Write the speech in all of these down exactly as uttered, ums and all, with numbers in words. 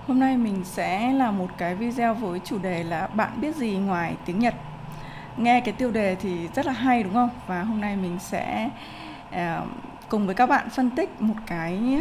Hôm nay mình sẽ làm một cái video với chủ đề là bạn biết gì ngoài tiếng Nhật. Nghe cái tiêu đề thì rất là hay đúng không? Và hôm nay mình sẽ uh, cùng với các bạn phân tích một cái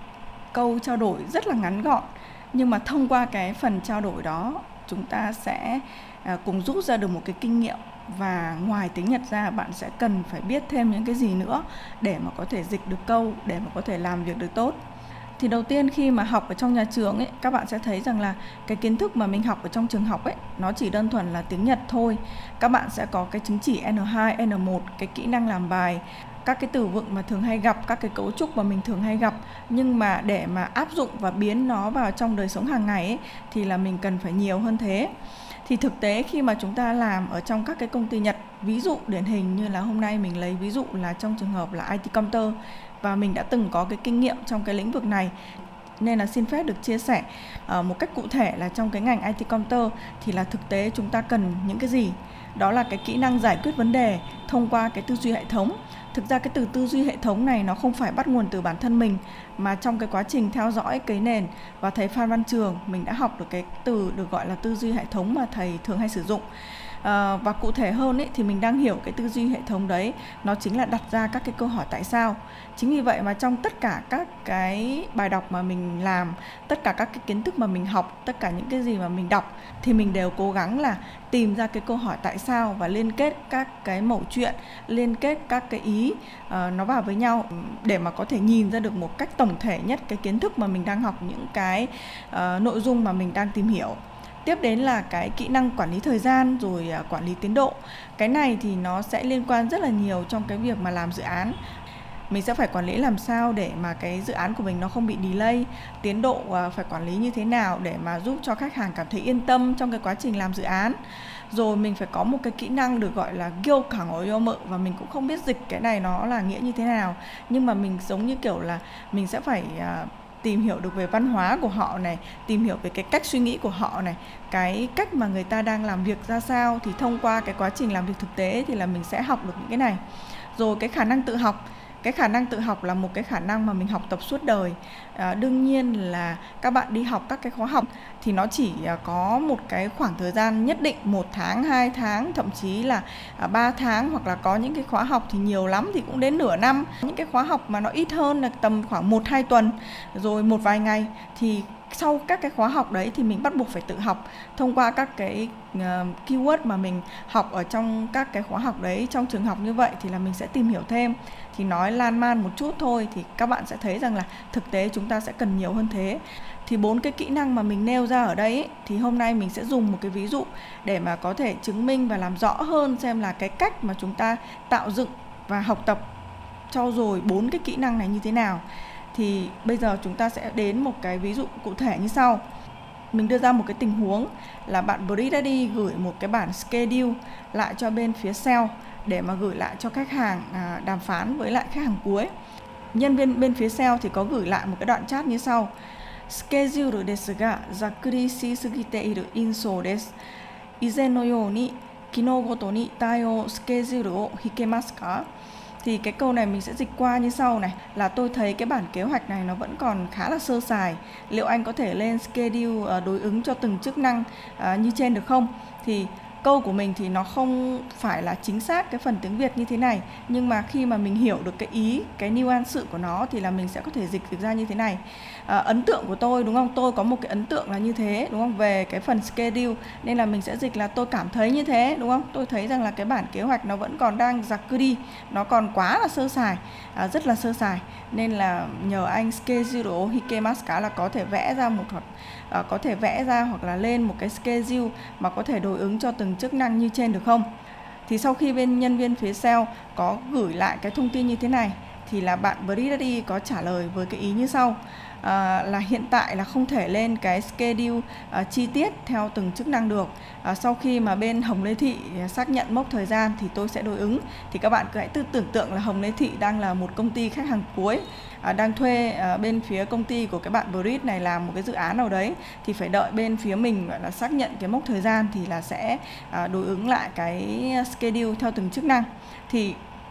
câu trao đổi rất là ngắn gọn. Nhưng mà thông qua cái phần trao đổi đó, chúng ta sẽ uh, cùng rút ra được một cái kinh nghiệm. Và ngoài tiếng Nhật ra, bạn sẽ cần phải biết thêm những cái gì nữa để mà có thể dịch được câu, để mà có thể làm việc được tốt. Thì đầu tiên khi mà học ở trong nhà trường ấy, các bạn sẽ thấy rằng là cái kiến thức mà mình học ở trong trường học ấy, nó chỉ đơn thuần là tiếng Nhật thôi. Các bạn sẽ có cái chứng chỉ N hai, N một, cái kỹ năng làm bài, các cái từ vựng mà thường hay gặp, các cái cấu trúc mà mình thường hay gặp. Nhưng mà để mà áp dụng và biến nó vào trong đời sống hàng ngày ấy, thì là mình cần phải nhiều hơn thế. Thì thực tế khi mà chúng ta làm ở trong các cái công ty Nhật, ví dụ điển hình như là hôm nay mình lấy ví dụ là trong trường hợp là I T Counter, và mình đã từng có cái kinh nghiệm trong cái lĩnh vực này, nên là xin phép được chia sẻ uh, một cách cụ thể là trong cái ngành I T Counter thì là thực tế chúng ta cần những cái gì. Đó là cái kỹ năng giải quyết vấn đề thông qua cái tư duy hệ thống. Thực ra cái từ tư duy hệ thống này nó không phải bắt nguồn từ bản thân mình, mà trong cái quá trình theo dõi cái nền và thầy Phan Văn Trường, mình đã học được cái từ được gọi là tư duy hệ thống mà thầy thường hay sử dụng. À, và cụ thể hơn ấy, thì mình đang hiểu cái tư duy hệ thống đấy, nó chính là đặt ra các cái câu hỏi tại sao. Chính vì vậy mà trong tất cả các cái bài đọc mà mình làm, tất cả các cái kiến thức mà mình học, tất cả những cái gì mà mình đọc, thì mình đều cố gắng là tìm ra cái câu hỏi tại sao và liên kết các cái mẩu chuyện, liên kết các cái ý uh, nó vào với nhau để mà có thể nhìn ra được một cách tổng thể nhất cái kiến thức mà mình đang học, những cái uh, nội dung mà mình đang tìm hiểu. Tiếp đến là cái kỹ năng quản lý thời gian, rồi quản lý tiến độ. Cái này thì nó sẽ liên quan rất là nhiều trong cái việc mà làm dự án. Mình sẽ phải quản lý làm sao để mà cái dự án của mình nó không bị delay, tiến độ phải quản lý như thế nào để mà giúp cho khách hàng cảm thấy yên tâm trong cái quá trình làm dự án. Rồi mình phải có một cái kỹ năng được gọi là gyo cẳng ở mợ, và mình cũng không biết dịch cái này nó là nghĩa như thế nào. Nhưng mà mình giống như kiểu là mình sẽ phải tìm hiểu được về văn hóa của họ này, tìm hiểu về cái cách suy nghĩ của họ này, cái cách mà người ta đang làm việc ra sao, thì thông qua cái quá trình làm việc thực tế thì là mình sẽ học được những cái này. Rồi cái khả năng tự học. Cái khả năng tự học là một cái khả năng mà mình học tập suốt đời. À, đương nhiên là các bạn đi học các cái khóa học thì nó chỉ có một cái khoảng thời gian nhất định, một tháng, hai tháng, thậm chí là ba tháng, hoặc là có những cái khóa học thì nhiều lắm thì cũng đến nửa năm. Những cái khóa học mà nó ít hơn là tầm khoảng một hai tuần, rồi một vài ngày. Thì sau các cái khóa học đấy thì mình bắt buộc phải tự học thông qua các cái uh, keyword mà mình học ở trong các cái khóa học đấy. Trong trường học như vậy thì là mình sẽ tìm hiểu thêm. Thì nói lan man một chút thôi thì các bạn sẽ thấy rằng là thực tế chúng ta sẽ cần nhiều hơn thế. Thì bốn cái kỹ năng mà mình nêu ra ở đây ấy, thì hôm nay mình sẽ dùng một cái ví dụ để mà có thể chứng minh và làm rõ hơn xem là cái cách mà chúng ta tạo dựng và học tập cho rồi bốn cái kỹ năng này như thế nào. Thì bây giờ chúng ta sẽ đến một cái ví dụ cụ thể như sau. Mình đưa ra một cái tình huống là bạn Bridaddy gửi một cái bản schedule lại cho bên phía sale để mà gửi lại cho khách hàng à, đàm phán với lại khách hàng cuối. Nhân viên bên phía sale thì có gửi lại một cái đoạn chat như sau. Schedule desu ga zakuri shisugite iru insou desu. Izen no you ni kino goto ni taio schedule o hikemasu ka? Thì cái câu này mình sẽ dịch qua như sau này, là tôi thấy cái bản kế hoạch này nó vẫn còn khá là sơ sài. Liệu anh có thể lên schedule đối ứng cho từng chức năng uh, như trên được không? Thì câu của mình thì nó không phải là chính xác cái phần tiếng Việt như thế này, nhưng mà khi mà mình hiểu được cái ý, cái nuance của nó thì là mình sẽ có thể dịch được ra như thế này. À, ấn tượng của tôi, đúng không? Tôi có một cái ấn tượng là như thế, đúng không? Về cái phần schedule, nên là mình sẽ dịch là tôi cảm thấy như thế, đúng không? Tôi thấy rằng là cái bản kế hoạch nó vẫn còn đang zakuri, nó còn quá là sơ sài, à, rất là sơ sài, nên là nhờ anh schedule hikemasu là có thể vẽ ra một hoặc à, có thể vẽ ra hoặc là lên một cái schedule mà có thể đối ứng cho từng chức năng như trên được không? Thì sau khi bên nhân viên phía sale có gửi lại cái thông tin như thế này thì là bạn Bridaddy có trả lời với cái ý như sau. À, là hiện tại là không thể lên cái schedule à, chi tiết theo từng chức năng được. À, sau khi mà bên Hồng Lê Thị xác nhận mốc thời gian thì tôi sẽ đối ứng. Thì các bạn cứ hãy tự tưởng tượng là Hồng Lê Thị đang là một công ty khách hàng cuối, à, đang thuê à, bên phía công ty của cái bạn Brid này làm một cái dự án nào đấy, thì phải đợi bên phía mình gọi là xác nhận cái mốc thời gian thì là sẽ à, đối ứng lại cái schedule theo từng chức năng. Thì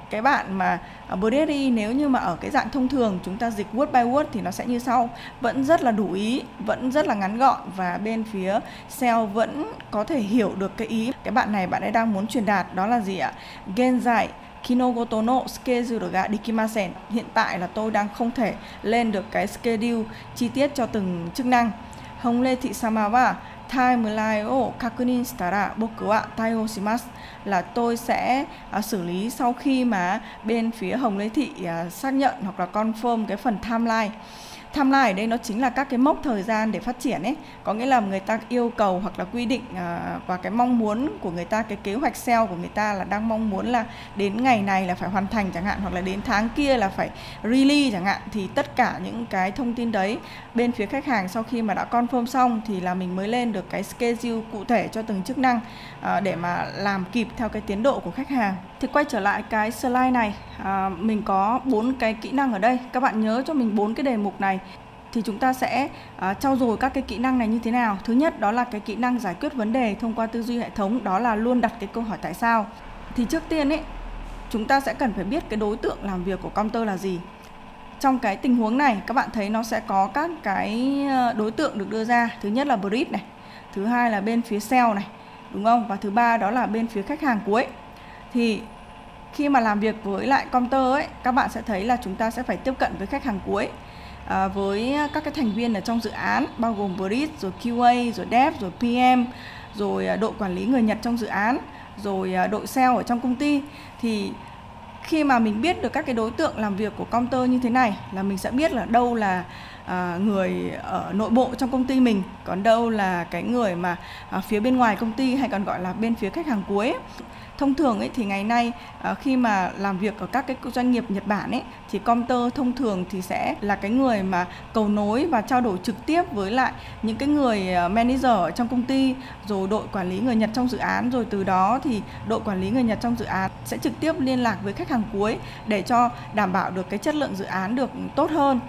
cái bạn mà Bridge nếu như mà ở cái dạng thông thường chúng ta dịch word by word thì nó sẽ như sau, vẫn rất là đủ ý, vẫn rất là ngắn gọn và bên phía sale vẫn có thể hiểu được cái ý cái bạn này bạn ấy đang muốn truyền đạt, đó là gì ạ? Genzai Kinogoto no schedule ga dekimasen. Hiện tại là tôi đang không thể lên được cái schedule chi tiết cho từng chức năng. Hongre thị sama wa timeline o kakunin shitara boku wa taiō shimasu, là tôi sẽ uh, xử lý sau khi mà bên phía Hồng Lê Thị uh, xác nhận hoặc là confirm cái phần timeline. Timeline ở đây nó chính là các cái mốc thời gian để phát triển ấy, có nghĩa là người ta yêu cầu hoặc là quy định uh, và cái mong muốn của người ta, cái kế hoạch sale của người ta là đang mong muốn là đến ngày này là phải hoàn thành chẳng hạn, hoặc là đến tháng kia là phải release chẳng hạn. Thì tất cả những cái thông tin đấy bên phía khách hàng sau khi mà đã confirm xong thì là mình mới lên được cái schedule cụ thể cho từng chức năng uh, để mà làm kịp theo cái tiến độ của khách hàng. Thì quay trở lại cái slide này, à, mình có bốn cái kỹ năng ở đây. Các bạn nhớ cho mình bốn cái đề mục này thì chúng ta sẽ à, trau dồi các cái kỹ năng này như thế nào. Thứ nhất đó là cái kỹ năng giải quyết vấn đề thông qua tư duy hệ thống, đó là luôn đặt cái câu hỏi tại sao. Thì trước tiên ấy, chúng ta sẽ cần phải biết cái đối tượng làm việc của counter là gì. Trong cái tình huống này các bạn thấy nó sẽ có các cái đối tượng được đưa ra. Thứ nhất là brief này, thứ hai là bên phía sale này, đúng không? Và thứ ba đó là bên phía khách hàng cuối. Thì khi mà làm việc với lại counter ấy, các bạn sẽ thấy là chúng ta sẽ phải tiếp cận với khách hàng cuối, à, với các cái thành viên ở trong dự án, bao gồm brief, rồi Q A, rồi dev, rồi P M, rồi đội quản lý người Nhật trong dự án, rồi đội sale ở trong công ty. Thì khi mà mình biết được các cái đối tượng làm việc của counter như thế này là mình sẽ biết là đâu là à, người ở nội bộ trong công ty mình, còn đâu là cái người mà à, phía bên ngoài công ty, hay còn gọi là bên phía khách hàng cuối ấy. Thông thường ấy thì ngày nay à, khi mà làm việc ở các cái doanh nghiệp Nhật Bản ấy thì counter thông thường thì sẽ là cái người mà cầu nối và trao đổi trực tiếp với lại những cái người manager ở trong công ty, rồi đội quản lý người Nhật trong dự án, rồi từ đó thì đội quản lý người Nhật trong dự án sẽ trực tiếp liên lạc với khách hàng cuối để cho đảm bảo được cái chất lượng dự án được tốt hơn.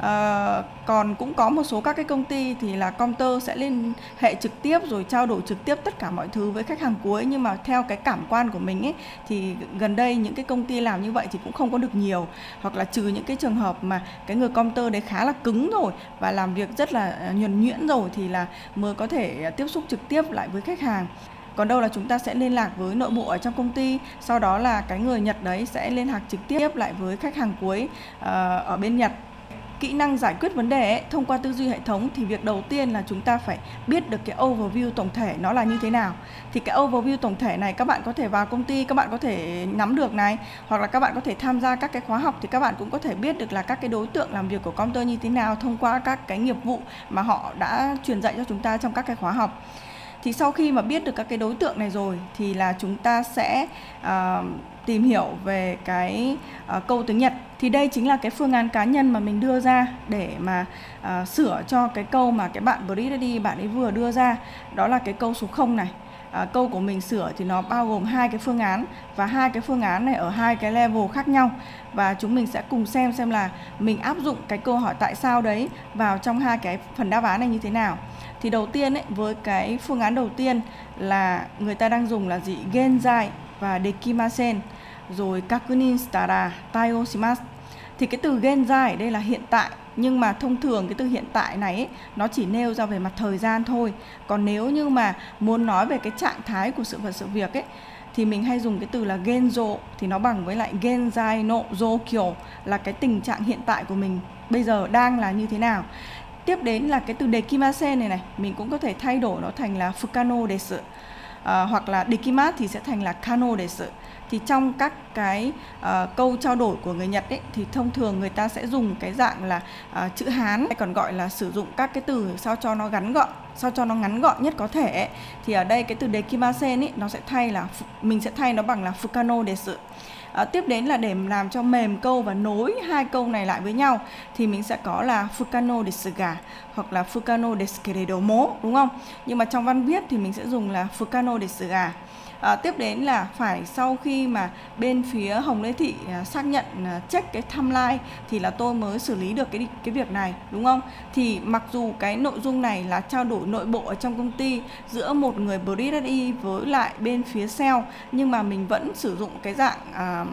À, còn cũng có một số các cái công ty thì là counter sẽ liên hệ trực tiếp rồi trao đổi trực tiếp tất cả mọi thứ với khách hàng cuối, nhưng mà theo cái cảm quan của mình ấy thì gần đây những cái công ty làm như vậy thì cũng không có được nhiều, hoặc là trừ những cái trường hợp mà cái người counter đấy khá là cứng rồi và làm việc rất là nhuần nhuyễn rồi thì là mới có thể tiếp xúc trực tiếp lại với khách hàng. Còn đâu là chúng ta sẽ liên lạc với nội bộ ở trong công ty, sau đó là cái người Nhật đấy sẽ liên lạc trực tiếp lại với khách hàng cuối uh, ở bên Nhật. Kỹ năng giải quyết vấn đề ấy, thông qua tư duy hệ thống thì việc đầu tiên là chúng ta phải biết được cái overview tổng thể nó là như thế nào. Thì cái overview tổng thể này các bạn có thể vào công ty, các bạn có thể nắm được này, hoặc là các bạn có thể tham gia các cái khóa học thì các bạn cũng có thể biết được là các cái đối tượng làm việc của counter như thế nào thông qua các cái nghiệp vụ mà họ đã truyền dạy cho chúng ta trong các cái khóa học. Thì sau khi mà biết được các cái đối tượng này rồi thì là chúng ta sẽ uh, tìm hiểu về cái uh, câu tiếng Nhật. Thì đây chính là cái phương án cá nhân mà mình đưa ra để mà uh, sửa cho cái câu mà cái bạn Brady bạn ấy vừa đưa ra. Đó là cái câu số không này. Uh, câu của mình sửa thì nó bao gồm hai cái phương án, và hai cái phương án này ở hai cái level khác nhau. Và chúng mình sẽ cùng xem xem là mình áp dụng cái câu hỏi tại sao đấy vào trong hai cái phần đáp án này như thế nào. Thì đầu tiên ấy, với cái phương án đầu tiên là người ta đang dùng là gì? Genzai và dekimasen, rồi kakunin shitara taiō shimasu. Thì cái từ genzai ở đây là hiện tại, nhưng mà thông thường cái từ hiện tại này ấy, nó chỉ nêu ra về mặt thời gian thôi. Còn nếu như mà muốn nói về cái trạng thái của sự vật sự việc ấy thì mình hay dùng cái từ là genzo, thì nó bằng với lại genzai no zōkyō, là cái tình trạng hiện tại của mình bây giờ đang là như thế nào. Tiếp đến là cái từ dekimasen này này, mình cũng có thể thay đổi nó thành là fukano desu, à, hoặc là dekimasu thì sẽ thành là kano desu. Thì trong các cái uh, câu trao đổi của người Nhật ấy, thì thông thường người ta sẽ dùng cái dạng là uh, chữ Hán, hay còn gọi là sử dụng các cái từ sao cho nó ngắn gọn, sao cho nó ngắn gọn nhất có thể ấy. Thì ở đây cái từ dekimasen ấy, nó sẽ thay là mình sẽ thay nó bằng là fukano desu. À, tiếp đến là để làm cho mềm câu và nối hai câu này lại với nhau thì mình sẽ có là fukano desu ga hoặc là fukano desu keredomo, đúng không? Nhưng mà trong văn viết thì mình sẽ dùng là fukano desu ga. À, tiếp đến là phải sau khi mà bên phía Hồng Lê Thị à, xác nhận à, check cái timeline thì là tôi mới xử lý được cái cái việc này, đúng không? Thì mặc dù cái nội dung này là trao đổi nội bộ ở trong công ty giữa một người Brady với lại bên phía sale, nhưng mà mình vẫn sử dụng cái dạng à,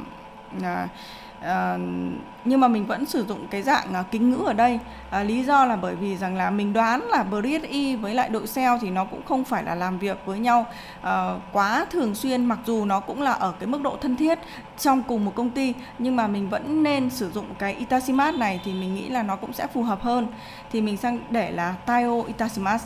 À, à, nhưng mà mình vẫn sử dụng cái dạng à, kính ngữ ở đây. À, lý do là bởi vì rằng là mình đoán là bê rờ ét i với lại đội sale thì nó cũng không phải là làm việc với nhau à, quá thường xuyên, mặc dù nó cũng là ở cái mức độ thân thiết trong cùng một công ty, nhưng mà mình vẫn nên sử dụng cái Itashimasu này thì mình nghĩ là nó cũng sẽ phù hợp hơn. Thì mình sang để là Taiyo Itashimasu.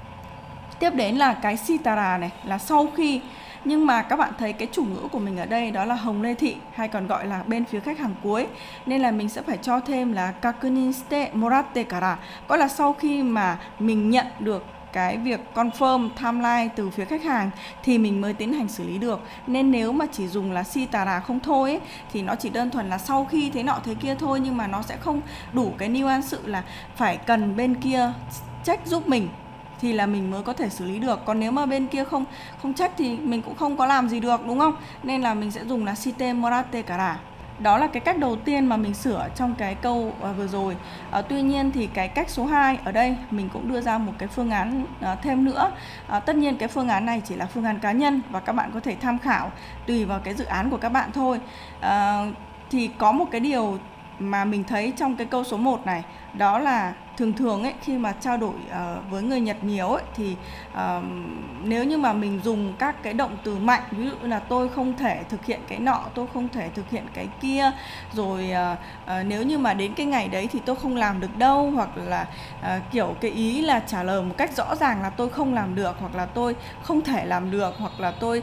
Tiếp đến là cái Shitara này, là sau khi. Nhưng mà các bạn thấy cái chủ ngữ của mình ở đây đó là Hồng Lê Thị, hay còn gọi là bên phía khách hàng cuối, nên là mình sẽ phải cho thêm là Kakunin shite moratte kara, có là sau khi mà mình nhận được cái việc confirm timeline từ phía khách hàng thì mình mới tiến hành xử lý được. Nên nếu mà chỉ dùng là Shitara không thôi ấy, thì nó chỉ đơn thuần là sau khi thế nọ thế kia thôi, nhưng mà nó sẽ không đủ cái nuance sự là phải cần bên kia check giúp mình thì là mình mới có thể xử lý được. Còn nếu mà bên kia không không check thì mình cũng không có làm gì được, đúng không? Nên là mình sẽ dùng là shite moratte kara. Đó là cái cách đầu tiên mà mình sửa trong cái câu uh, vừa rồi. uh, Tuy nhiên thì cái cách số hai ở đây mình cũng đưa ra một cái phương án uh, thêm nữa. uh, Tất nhiên cái phương án này chỉ là phương án cá nhân và các bạn có thể tham khảo tùy vào cái dự án của các bạn thôi. uh, Thì có một cái điều mà mình thấy trong cái câu số một này, đó là thường thường ấy, khi mà trao đổi uh, với người Nhật nhiều ấy, thì uh, nếu như mà mình dùng các cái động từ mạnh, ví dụ là tôi không thể thực hiện cái nọ, tôi không thể thực hiện cái kia, rồi uh, uh, nếu như mà đến cái ngày đấy thì tôi không làm được đâu, hoặc là uh, kiểu cái ý là trả lời một cách rõ ràng là tôi không làm được, hoặc là tôi không thể làm được, hoặc là tôi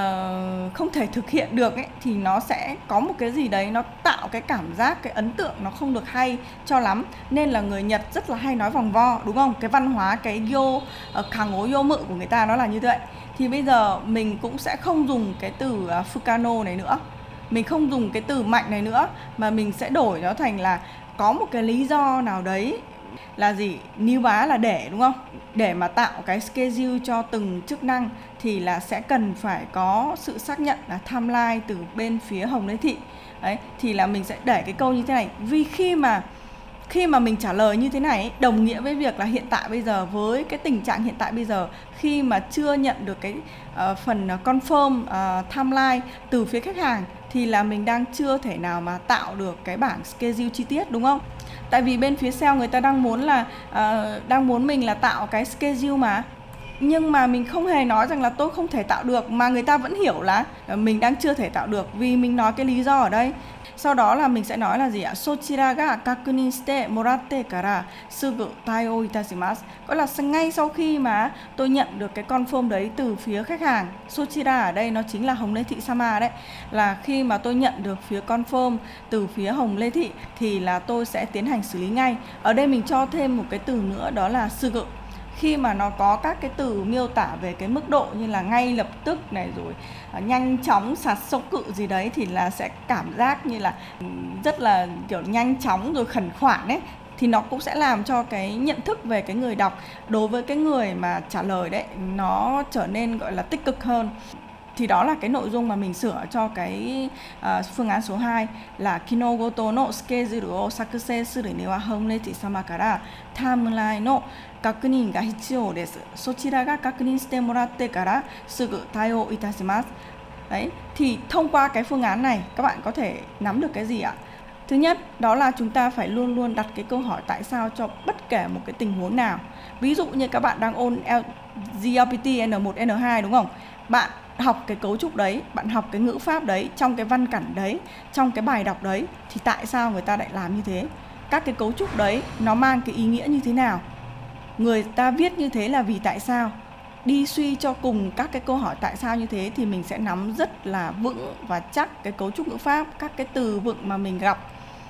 uh, không thể thực hiện được ấy, thì nó sẽ có một cái gì đấy nó tạo cái cảm giác, cái ấn tượng nó không được hay cho lắm. Nên là người Nhật rất là hay nói vòng vo, đúng không? Cái văn hóa, cái yo, kháng ố yo mự của người ta nó là như vậy. Thì bây giờ mình cũng sẽ không dùng cái từ uh, Fukano này nữa, mình không dùng cái từ mạnh này nữa, mà mình sẽ đổi nó thành là có một cái lý do nào đấy là gì? Níu bá là để, đúng không? Để mà tạo cái schedule cho từng chức năng thì là sẽ cần phải có sự xác nhận là timeline từ bên phía Hồng Lê Thị. Đấy, thì là mình sẽ để cái câu như thế này. Vì khi mà Khi mà mình trả lời như thế này, đồng nghĩa với việc là hiện tại bây giờ, với cái tình trạng hiện tại bây giờ, khi mà chưa nhận được cái uh, phần confirm uh, timeline từ phía khách hàng, thì là mình đang chưa thể nào mà tạo được cái bảng schedule chi tiết, đúng không? Tại vì bên phía sale người ta đang muốn là uh, đang muốn mình là tạo cái schedule mà. Nhưng mà mình không hề nói rằng là tôi không thể tạo được, mà người ta vẫn hiểu là mình đang chưa thể tạo được, vì mình nói cái lý do ở đây. Sau đó là mình sẽ nói là gì ạ? Sochira ga kakunin shite moratte kara sugu taiyo itashimasu. Có là ngay sau khi mà tôi nhận được cái confirm đấy từ phía khách hàng. Sochira ở đây nó chính là Hồng Lê Thị Sama đấy. Là khi mà tôi nhận được phía confirm từ phía Hồng Lê Thị thì là tôi sẽ tiến hành xử lý ngay. Ở đây mình cho thêm một cái từ nữa, đó là sugu. Khi mà nó có các cái từ miêu tả về cái mức độ như là ngay lập tức này, rồi uh, nhanh chóng, sạt sốc cự gì đấy, thì là sẽ cảm giác như là rất là kiểu nhanh chóng rồi khẩn khoản ấy, thì nó cũng sẽ làm cho cái nhận thức về cái người đọc đối với cái người mà trả lời đấy nó trở nên gọi là tích cực hơn. Thì đó là cái nội dung mà mình sửa cho cái uh, phương án số hai là Kinogoto no schedule o sakusei suru ni wa Hongrechi sama kara timeline no kakunin ga hitsuyou desu. Sochira ga kakunin shite moratte kara sugu taiyo itashimasu. Đấy, thì thông qua cái phương án này các bạn có thể nắm được cái gì ạ? Thứ nhất, đó là chúng ta phải luôn luôn đặt cái câu hỏi tại sao cho bất kể một cái tình huống nào. Ví dụ như các bạn đang ôn giê lờ pê tê N một N hai, đúng không? Bạn học cái cấu trúc đấy, bạn học cái ngữ pháp đấy, trong cái văn cảnh đấy, trong cái bài đọc đấy, thì tại sao người ta lại làm như thế? Các cái cấu trúc đấy nó mang cái ý nghĩa như thế nào? Người ta viết như thế là vì tại sao? Đi suy cho cùng các cái câu hỏi tại sao như thế thì mình sẽ nắm rất là vững và chắc cái cấu trúc ngữ pháp, các cái từ vựng mà mình gặp.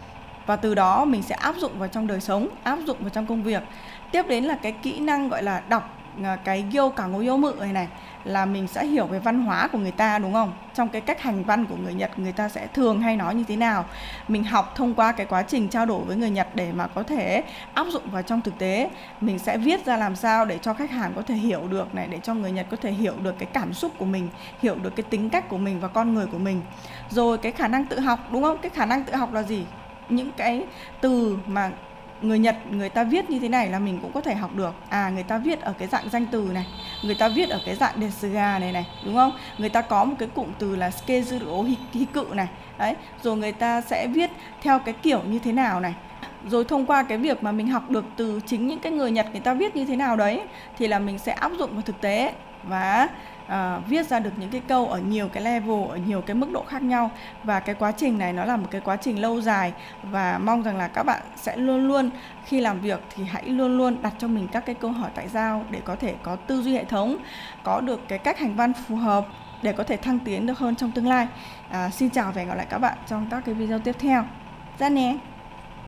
Và từ đó mình sẽ áp dụng vào trong đời sống, áp dụng vào trong công việc. Tiếp đến là cái kỹ năng gọi là đọc cái gyo cả ngô yo mự này này, là mình sẽ hiểu về văn hóa của người ta, đúng không? Trong cái cách hành văn của người Nhật, người ta sẽ thường hay nói như thế nào. Mình học thông qua cái quá trình trao đổi với người Nhật để mà có thể áp dụng vào trong thực tế. Mình sẽ viết ra làm sao để cho khách hàng có thể hiểu được này, để cho người Nhật có thể hiểu được cái cảm xúc của mình, hiểu được cái tính cách của mình và con người của mình. Rồi cái khả năng tự học, đúng không? Cái khả năng tự học là gì? Những cái từ mà người Nhật người ta viết như thế này là mình cũng có thể học được. À, người ta viết ở cái dạng danh từ này, người ta viết ở cái dạng desuga này này, đúng không? Người ta có một cái cụm từ là skezuru hiku này. Đấy, rồi người ta sẽ viết theo cái kiểu như thế nào này. Rồi thông qua cái việc mà mình học được từ chính những cái người Nhật người ta viết như thế nào đấy thì là mình sẽ áp dụng vào thực tế và à, viết ra được những cái câu ở nhiều cái level, ở nhiều cái mức độ khác nhau. Và cái quá trình này nó là một cái quá trình lâu dài, và mong rằng là các bạn sẽ luôn luôn khi làm việc thì hãy luôn luôn đặt cho mình các cái câu hỏi tại sao để có thể có tư duy hệ thống, có được cái cách hành văn phù hợp để có thể thăng tiến được hơn trong tương lai. À, xin chào và hẹn gặp lại các bạn trong các cái video tiếp theo. Ra nè.